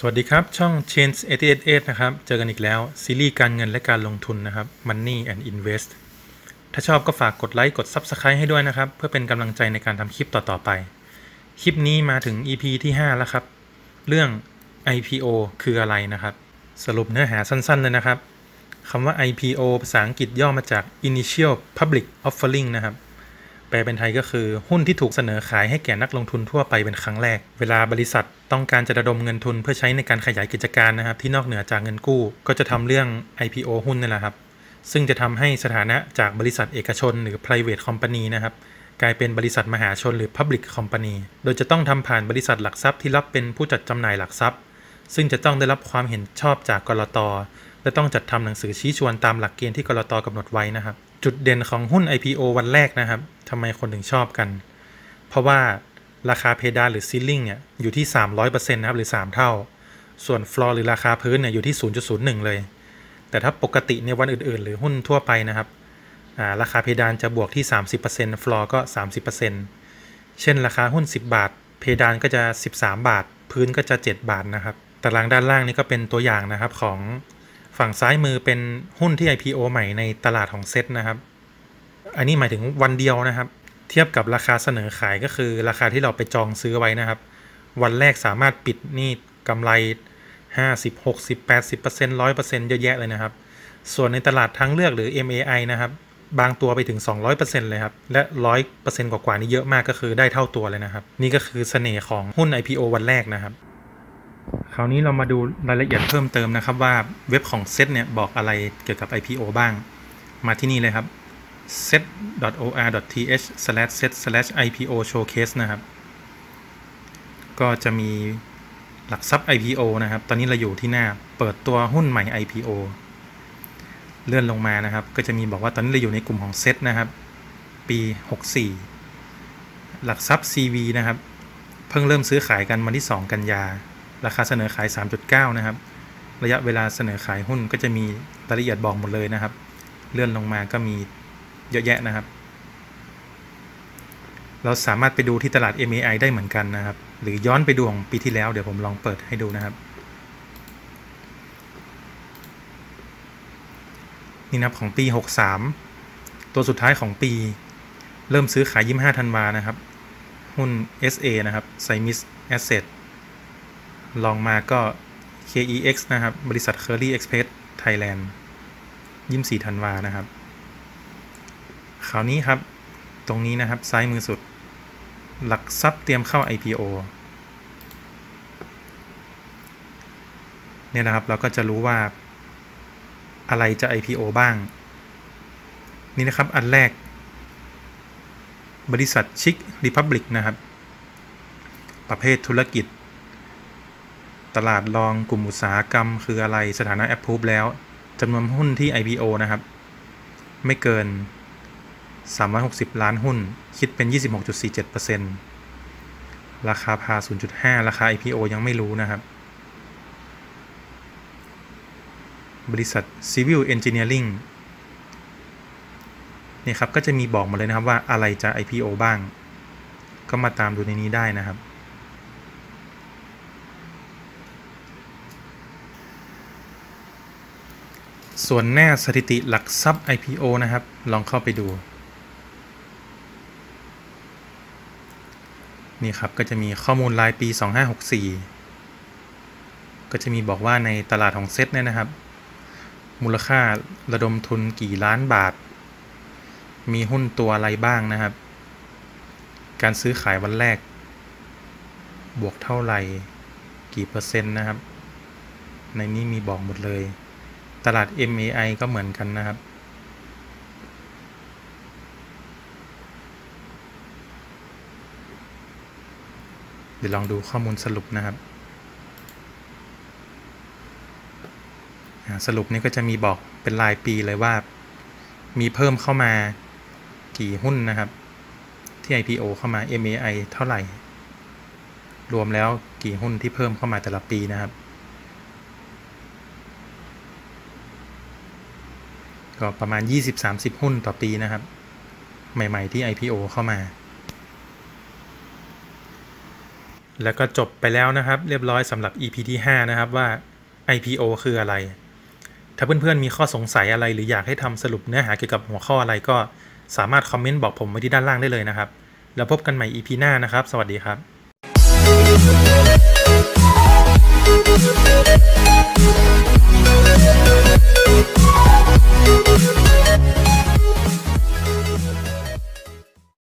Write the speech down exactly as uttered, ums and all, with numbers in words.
สวัสดีครับช่อง Change แปดแปดแปดนะครับเจอกันอีกแล้วซีรีส์การเงินและการลงทุนนะครับ Money and Invest ถ้าชอบก็ฝากกดไลค์กด Subscribe ให้ด้วยนะครับเพื่อเป็นกำลังใจในการทำคลิปต่อๆไปคลิปนี้มาถึง อี พี ที่ห้าแล้วครับเรื่อง ไอ พี โอ คืออะไรนะครับสรุปเนื้อหาสั้นๆเลยนะครับคำว่า ไอ พี โอ ภาษาอังกฤษย่อมาจาก Initial Public Offering นะครับแปลเป็นไทยก็คือหุ้นที่ถูกเสนอขายให้แก่นักลงทุนทั่วไปเป็นครั้งแรกเวลาบริษัทต้องการจะระดมเงินทุนเพื่อใช้ในการขยายกิจการนะครับที่นอกเหนือจากเงินกู้ก็จะทำเรื่อง ไอ พี โอ หุ้นนี่แหละครับซึ่งจะทำให้สถานะจากบริษัทเอกชนหรือ private company นะครับกลายเป็นบริษัทมหาชนหรือ public company โดยจะต้องทำผ่านบริษัทหลักทรัพย์ที่รับเป็นผู้จัดจำหน่ายหลักทรัพย์ซึ่งจะต้องได้รับความเห็นชอบจากกลต.และต้องจัดทำหนังสือชี้ชวนตามหลักเกณฑ์ที่กลต.กำหนดไว้นะครับจุดเด่นของหุ้น ไอ พี โอ วันแรกนะครับทำไมคนถึงชอบกันเพราะว่าราคาเพดานหรือ ceiling เนี่ยอยู่ที่ สามร้อยเปอร์เซ็นต์ นะครับหรือสามเท่าส่วน floor หรือราคาพื้นเนี่ยอยู่ที่ ศูนย์จุดศูนย์หนึ่ง เลยแต่ถ้าปกติในวันอื่นๆหรือหุ้นทั่วไปนะครับราคาเพดานจะบวกที่ สามสิบเปอร์เซ็นต์ floor ก็ สามสิบเปอร์เซ็นต์ เช่นราคาหุ้นสิบบาทเพดานก็จะสิบสามบาทพื้นก็จะเจ็ดบาทนะครับตารางด้านล่างนี้ก็เป็นตัวอย่างนะครับของฝั่งซ้ายมือเป็นหุ้นที่ ไอ พี โอ ใหม่ในตลาดของเซ็ตนะครับอันนี้หมายถึงวันเดียวนะครับเทียบกับราคาเสนอขายก็คือราคาที่เราไปจองซื้อไว้นะครับวันแรกสามารถปิดนี่กำไรห้าสิบ หกสิบ แปดสิบเปอร์เซ็นต์ หนึ่งร้อยเปอร์เซ็นต์ เยอะแยะเลยนะครับส่วนในตลาดทางเลือกหรือ เอ็ม เอ ไอ นะครับบางตัวไปถึง สองร้อยเปอร์เซ็นต์ เลยครับและ หนึ่งร้อยเปอร์เซ็นต์ กว่าๆนี่เยอะมากก็คือได้เท่าตัวเลยนะครับนี่ก็คือเสน่ห์ของหุ้น ไอ พี โอ วันแรกนะครับคราวนี้เรามาดูรายละเอียดเพิ่มเติมนะครับว่าเว็บของเซ็ตเนี่ยบอกอะไรเกี่ยวกับ ไอ พี โอ บ้างมาที่นี่เลยครับ เซ็ต ดอท โอ อาร์ ดอท ที เอช สแลช เซ็ต สแลช ไอ พี โอ Showcase นะครับก็จะมีหลักทรัพย์ ไอ พี โอ นะครับตอนนี้เราอยู่ที่หน้าเปิดตัวหุ้นใหม่ ไอ พี โอ เลื่อนลงมานะครับก็จะมีบอกว่าตอนนี้เราอยู่ในกลุ่มของเซ็ตนะครับปีหกสิบสี่หลักทรัพย์ ซี วี นะครับเพิ่งเริ่มซื้อขายกันวันที่สองกันยาราคาเสนอขาย สามจุดเก้า นะครับระยะเวลาเสนอขายหุ้นก็จะมีรายละเอียดบอกหมดเลยนะครับเลื่อนลงมาก็มีเยอะแยะนะครับเราสามารถไปดูที่ตลาด เอ็ม เอ ไอ ได้เหมือนกันนะครับหรือย้อนไปดูของปีที่แล้วเดี๋ยวผมลองเปิดให้ดูนะครับนี่นะครับของปีหกสิบสามตัวสุดท้ายของปีเริ่มซื้อขายยี่สิบห้าธันวานะครับหุ้น เอส เอ นะครับ Simis Asset ลองมาก็ เค อี เอ็กซ์ นะครับบริษัท Curly Express Thailand ยี่สิบสี่ธันวานะครับคราวนี้ครับตรงนี้นะครับซ้ายมือสุดหลักทรัพย์เตรียมเข้า ไอ พี โอ เนี่ยนะครับเราก็จะรู้ว่าอะไรจะ ไอ พี โอ บ้างนี่นะครับอันแรกบริษัทชิครีพับลิกนะครับประเภทธุรกิจตลาดรองกลุ่มอุตสาหกรรมคืออะไรสถานะแอปพูฟแล้วจำนวนหุ้นที่ ไอ พี โอ นะครับไม่เกินสามร้อยหกสิบล้านหุ้นคิดเป็น ยี่สิบหกจุดสี่เจ็ดเปอร์เซ็นต์ ราคาพา ศูนย์จุดห้า ราคา ไอ พี โอ ยังไม่รู้นะครับบริษัท Civil Engineering นี่ครับก็จะมีบอกมาเลยนะครับว่าอะไรจะ ไอ พี โอ บ้างก็มาตามดูในนี้ได้นะครับส่วนหน้าสถิติหลักทรัพย์ ไอ พี โอ นะครับลองเข้าไปดูนี่ครับก็จะมีข้อมูลรายปีสองพันห้าร้อยหกสิบสี่ก็จะมีบอกว่าในตลาดของเซ็ตเนี่ยนะครับมูลค่าระดมทุนกี่ล้านบาทมีหุ้นตัวอะไรบ้างนะครับการซื้อขายวันแรกบวกเท่าไหร่กี่เปอร์เซ็นต์นะครับในนี้มีบอกหมดเลยตลาด เอ็ม เอ ไอ ก็เหมือนกันนะครับเดี๋ยวลองดูข้อมูลสรุปนะครับสรุปนี้ก็จะมีบอกเป็นรายปีเลยว่ามีเพิ่มเข้ามากี่หุ้นนะครับที่ ไอ พี โอ เข้ามา เอ็ม เอ ไอ เท่าไหร่รวมแล้วกี่หุ้นที่เพิ่มเข้ามาแต่ละปีนะครับก็ประมาณ ยี่สิบถึงสามสิบ หุ้นต่อปีนะครับใหม่ๆที่ ไอ พี โอ เข้ามาแล้วก็จบไปแล้วนะครับเรียบร้อยสำหรับ อี พี ที่ห้านะครับว่า ไอ พี โอ คืออะไรถ้าเพื่อนๆมีข้อสงสัยอะไรหรืออยากให้ทำสรุปเนื้อหาเกี่ยวกับหัวข้ออะไรก็สามารถคอมเมนต์บอกผมไว้ที่ด้านล่างได้เลยนะครับแล้วพบกันใหม่ อี พี หน้านะครับสวัสดีครับ